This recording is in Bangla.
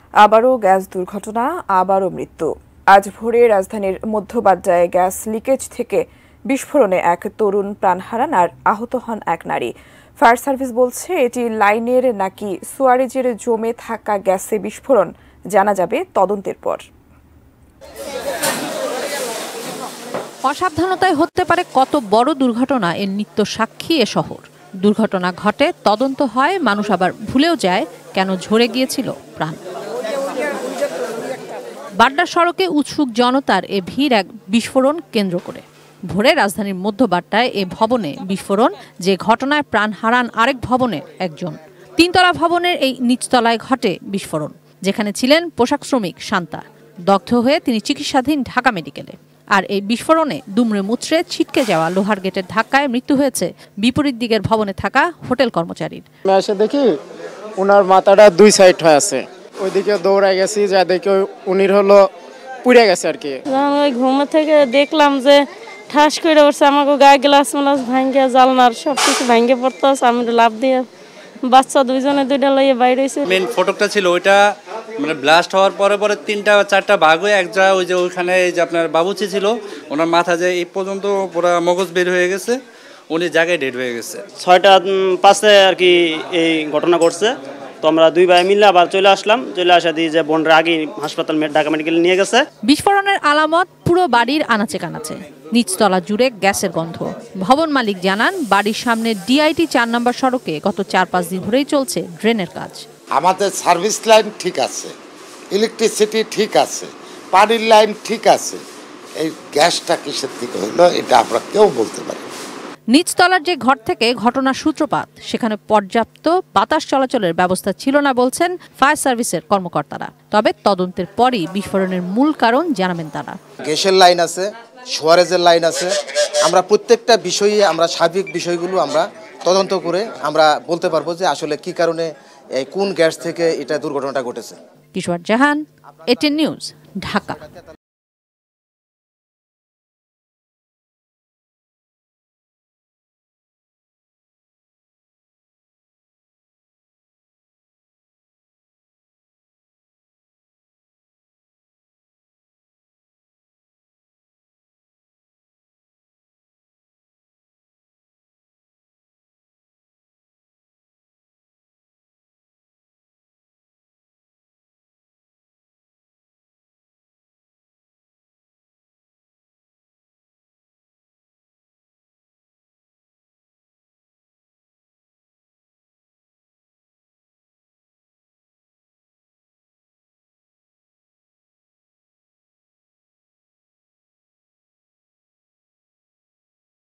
আবারও গ্যাস দুর্ঘটনা, আবারও মৃত্যু। আজ ভোরে রাজধানীর মধ্যবাড্ডায় গ্যাস লিকেজ থেকে বিস্ফোরণে এক তরুণ প্রাণ হারান আর আহত হন এক নারী। ফায়ার সার্ভিস বলছে এটি লাইনের নাকি সুয়ারেজের জমে থাকা গ্যাসে বিস্ফোরণ, জানা যাবে তদন্তের পর। অসাবধানতায় হতে পারে কত বড় দুর্ঘটনা এর নিত্য সাক্ষী এ শহর। দুর্ঘটনা ঘটে, তদন্ত হয়, মানুষ আবার ভুলেও যায় কেন ঝরে গিয়েছিল প্রাণ। বাড্ডা সড়কে উৎসুক জনতার এ ভিড় এক বিস্ফোরণ কেন্দ্র করে। ভোরে রাজধানীর মধ্যবাড্ডায় এ ভবনে বিস্ফোরণ, যে ঘটনায় প্রাণ হারান আরেক ভবনের একজন। 3 তলা ভবনের এই নিচতলায় ঘটে বিস্ফোরণ, যেখানে ছিলেন পোশাক শ্রমিক শান্তা। দগ্ধ হয়ে তিনি চিকিৎসাধীন ঢাকা মেডিকেলে। আর এই বিস্ফোরণে দুমড়ে মুচড়ে ছিটকে যাওয়া লোহার গেটের ধাক্কায় মৃত্যু হয়েছে বিপরীত দিকের ভবনে থাকা হোটেল কর্মচারীর। এসে দেখি ওনার মাথাটা 2 সাইড হয়ে আছে, ওইদিকে দৌড়াই গেছি, যা দেখি উনির হলো পুড়ে গেছে আর কি। ওই ঘুম থেকে দেখলাম যে ঠাস করে উঠছে, আমাকে গায়ে গ্লাস মালাস ভাঙ্গে, জালনার সব কিছু ভাঙ্গে পড়তেছে। আমি লাভ দিয়ে বাচ্চা দুইটা লইয়ে বাইরে হয়েছে। মেন ফটকটা ছিল ওইটা, মানে ব্লাস্ট হওয়ার পরে 3-4টা ভাগ হয়ে একটা ওই যে ওইখানে যে আপনার বাবুচি ছিল, ওনার মাথা যে এই পর্যন্ত পুরো মগজ বের হয়ে গেছে, উনি জায়গায় ডেড হয়ে গেছে। 6টা 5 আর কি এই ঘটনা ঘটছে। তো আমরা 2 ভাই মিলে আবার চলে আসলাম। চলে আসা দিয়ে যে বোনরা আগে হাসপাতাল ঢাকা মেডিকেলে নিয়ে গেছে। বিস্ফোরণের আলামত পুরো বাড়ির আনাচে কানাচে, নিচতলা জুড়ে গ্যাসের গন্ধ। ভবন মালিক জানান, বাড়ির সামনে ডিআইটি 4 নম্বর সড়কে গত 4-5 দিন ধরেই চলছে ড্রেনের কাজ। আমাদের সার্ভিস লাইন ঠিক আছে, ইলেকট্রিসিটি ঠিক আছে, পানির লাইন ঠিক আছে, এই গ্যাসটা কিসের থেকে হলো এটা আমরা কেউ বলতে পারি। নিচতলার যে ঘর থেকে ঘটনার সূত্রপাত, সেখানে পর্যাপ্ত বাতাস চলাচলের ব্যবস্থা ছিল না বলছেন ফায়ার সার্ভিসের কর্মকর্তারা। তবে তদন্তের পরই বিস্ফোরণের মূল কারণ জানাবেন তারা। গ্যাসের লাইন আছে, সোয়ারেজের লাইন আছে, আমরা প্রত্যেকটা বিষয়ে আমরা সার্বিক বিষয়গুলো আমরা তদন্ত করে আমরা বলতে পারবো যে আসলে কি কারণে কোন গ্যাস থেকে এটা দুর্ঘটনাটা ঘটেছে। Kishore Jahan, ATN news, Dhaka.